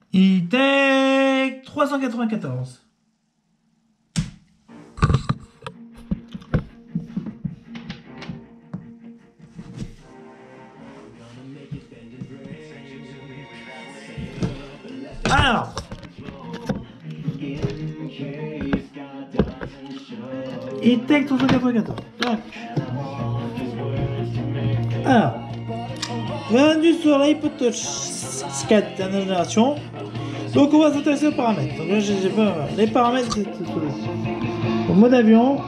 E-Tech 394. Alors, E-Tech 394. Tac. Alors, vendu sur l'iPod Touch 4 dernière génération. Donc on va s'intéresser aux paramètres. Donc là, j'ai pas les paramètres. Donc, mode avion,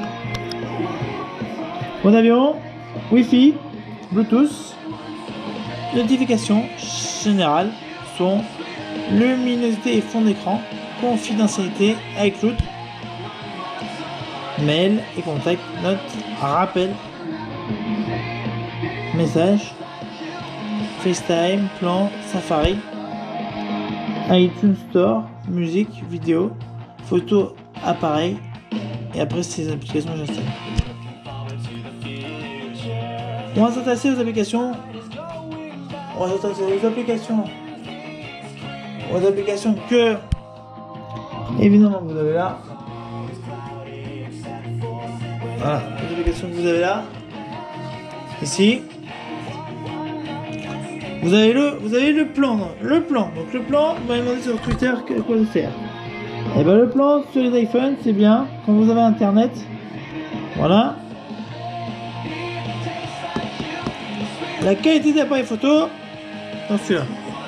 Wi-Fi, Bluetooth, notification générale, son, luminosité et fond d'écran, confidentialité, iCloud, mail et contact, notes, rappel, message, FaceTime, plan, Safari, iTunes Store, musique, vidéo, photo, appareil, et après ces applications j'installe. On va s'intéresser aux applications. Aux applications que évidemment vous avez là. Voilà, les applications que vous avez là. Ici. Vous avez le plan. Donc le plan, vous m'avez demandé sur Twitter à quoi faire. Et ben le plan sur les iPhones, c'est bien quand vous avez internet. Voilà. La qualité des appareils photo dans celui-là.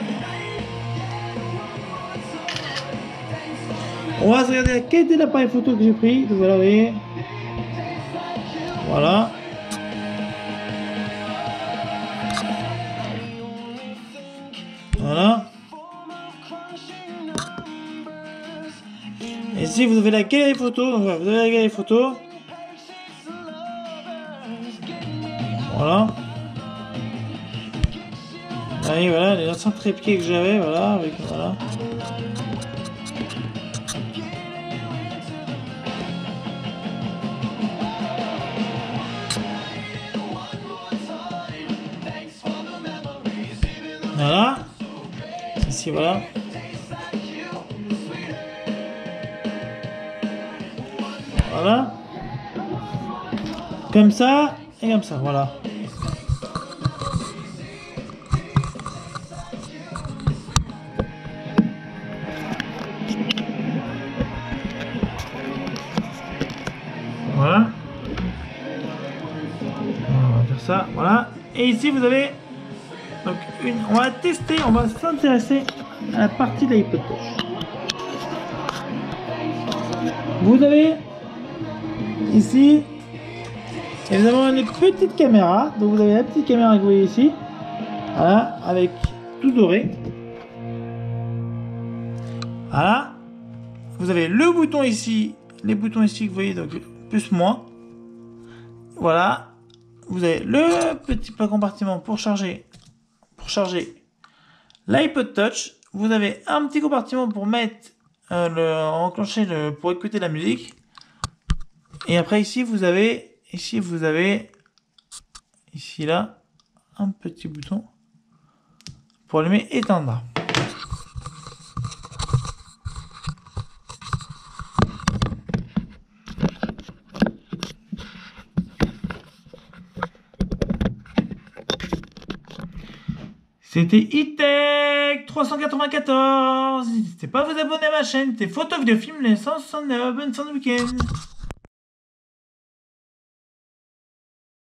On va se regarder la qualité de l'appareil photo que j'ai pris. Donc voilà, vous voyez. Voilà. Voilà. Et ici vous avez la galerie photo. Donc voilà, vous avez la galerie photo. Voilà. Allez, voilà, les anciens trépieds que j'avais, voilà, avec, voilà. Voilà. Ici, voilà. Voilà. Comme ça, et comme ça, voilà. Voilà. On va faire ça, voilà. Et ici vous avez donc on va tester, on va s'intéresser à la partie de l'iPod Touch. Vous avez ici évidemment une petite caméra. Donc vous avez la petite caméra que vous voyez ici. Voilà, avec tout doré. Voilà. Vous avez le bouton ici, les boutons ici que vous voyez, donc plus moins. Voilà. Vous avez le petit compartiment pour charger l'iPod Touch. Vous avez un petit compartiment pour mettre enclencher pour écouter la musique. Et après ici vous avez ici là un petit bouton pour allumer éteindre. C'était E-Tech 394. N'hésitez pas à vous abonner à ma chaîne. C'était photo, vidéo, film, les 169. Bonne fin de week-end.